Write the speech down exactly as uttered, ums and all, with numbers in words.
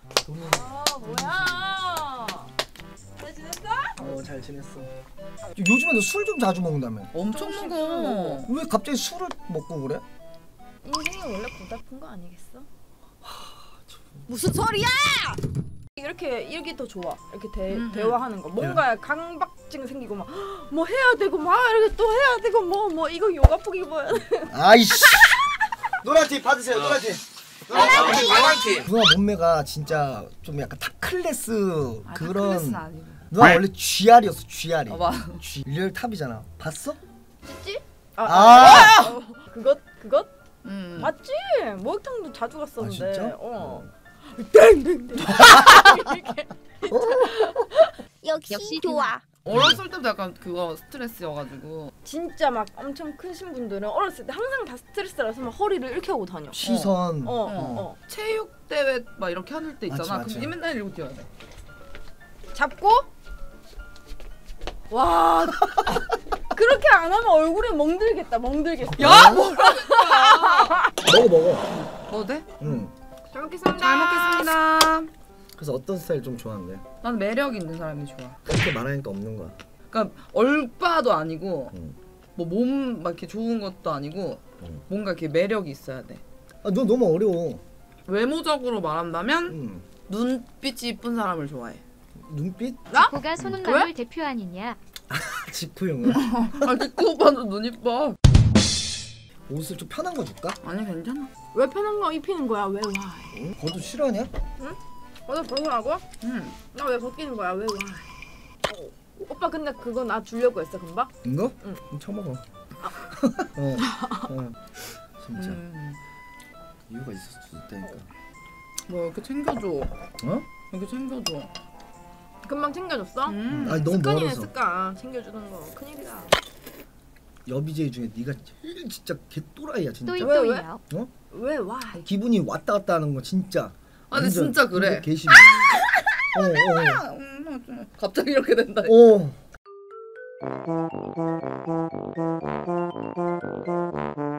돈이. 아 뭐야? 잘 지냈어? 어, 잘 지냈어. 요즘에도 술 좀 자주 먹는다며. 엄청 먹어. 왜 갑자기 술을 먹고 그래? 인생이 원래 고달픈 거 아니겠어? 무슨 소리야! 이렇게 이렇게 더 좋아. 이렇게 대, 음, 대화하는 거. 뭔가 강박증 생기고 막 뭐 해야 되고 막 이렇게 또 해야 되고 뭐 뭐 이거 요가복 입어야 돼. 아이씨. 노란티 받으세요. 노란티. 노란티. 노란티. 누나 몸매가 진짜 좀 약간 탑클래스 아, 그런. 탑클래스는 아니고. 누나 원래 쥐알이었어. 쥐알이. 어, 맞아. 쥐. 일렬 탑이잖아. 봤어? 찌찌? 아. 아. 어, 그것 그것 음. 맞지? 목욕탕도 자주 갔었는데. 아, 진짜? 어. 땡땡땡. 이렇게. 역시, 역시 좋아. 어렸을 때도 약간 그거 스트레스여가지고. 진짜 막 엄청 크신 분들은 어렸을 때 항상 다 스트레스라서 막 허리를 이렇게 하고 다녀. 시선. 어, 어, 어. 체육 대회 막 이렇게 하는 때 있잖아. 맞지, 맞지. 근데 맨날 이러고 뛰어야 돼. 잡고 와 그렇게 안 하면 얼굴에 멍들겠다. 멍들겠어. 야 뭐라? 먹어 먹어. 뭐 돼? 응. 잘 먹겠습니다. 잘 먹겠습니다. 그래서 어떤 스타일 좀 좋아하는데? 난 매력 있는 사람이 좋아. 그렇게 말하니까 없는 거야. 그러니까 얼빠도 아니고 응. 뭐 몸 막 이렇게 좋은 것도 아니고 응. 뭔가 이렇게 매력이 있어야 돼. 아, 너 너무 어려워. 외모적으로 말한다면 응. 눈빛이 이쁜 사람을 좋아해. 눈빛? 지코가 소문만을 대표 아니냐? 지코 형은 아 지코 오빠도 눈 이뻐. 옷을 좀 편한 거 줄까? 아니 괜찮아. 왜 편한 거 입히는 거야? 왜 와? 응? 그것도 싫어하냐? 오늘 벗으라고? 응. 나 왜 벗기는 거야? 왜 와? 어. 오빠 근데 그거 나 주려고 했어 금방? 이거? 응. 응. 처먹어. 어. 어. 진짜 음. 이유가 있을 수도 있다니까. 뭐 이렇게 챙겨줘. 어? 이렇게 챙겨줘. 금방 챙겨줬어? 음. 아니 너무 습관이네 멀어서. 습관. 챙겨주는 거 큰일이다. 여비제이 중에 네가 제일 진짜 개또라이야 진짜. 또이 왜, 또이요. 어? 왜 와? 기분이 왔다 갔다 하는 거 진짜. 아 근데 완전 진짜 그래. 개심해. 어, 어, 음, 갑자기 이렇게 된다. 어. 어.